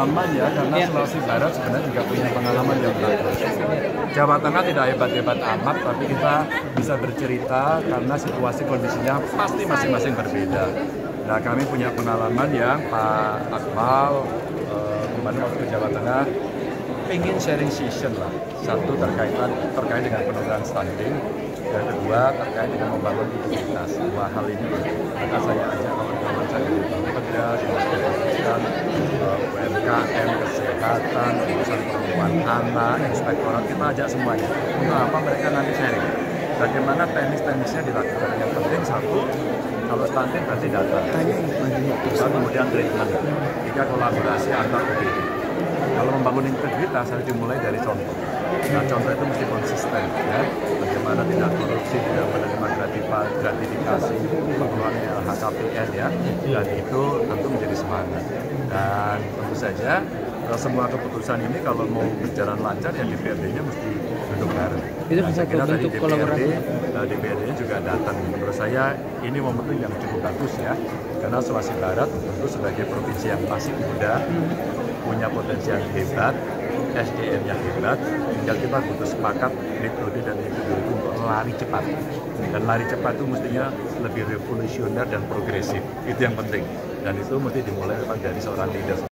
pengalaman ya, karena Sulawesi Barat sebenarnya juga punya pengalaman yang bagus. Jawa Tengah tidak hebat-hebat amat, tapi kita bisa bercerita karena situasi kondisinya pasti masing-masing berbeda. Nah, kami punya pengalaman yang Pak Akmal kemarin waktu ke Jawa Tengah ingin sharing session lah. Satu terkait dengan penurunan stunting, yang kedua terkait dengan membangun integritas. Dua hal ini maka saya ajak kawan-kawan saya di Bapeda, di Pendidikan, UMKM, kesehatan, urusan perempuan anak, inspektorat, kita ajak semuanya. Untuk apa mereka nanti sharing? Bagaimana teknis-teknisnya dilakukan? Yang penting satu, kalau stunting berarti data. Kemudian treatment. Tiga, kolaborasi antar UPD. Kalau membangun integritas harus dimulai dari contoh. Nah, contoh itu mesti konsisten, ya. Bagaimana tidak korupsi, tidak menerima gratifikasi, pengeluaran LHKPN, ya. Dan itu tentu menjadi semangat. Dan tentu saja semua keputusan ini kalau mau berjalan lancar, ya DPRD-nya mesti duduk bareng. Itu nah, bisa saya kira tadi kolaborasi. DPRD-nya juga datang. Menurut saya ini momentum yang cukup bagus, ya. Karena Sulawesi Barat tentu sebagai provinsi yang masih muda, punya potensi yang hebat, SDM yang hebat, tinggal kita butuh sepakat metode dan metode untuk lari cepat. Dan lari cepat itu mestinya lebih revolusioner dan progresif, itu yang penting. Dan itu mesti dimulai dari seorang leader.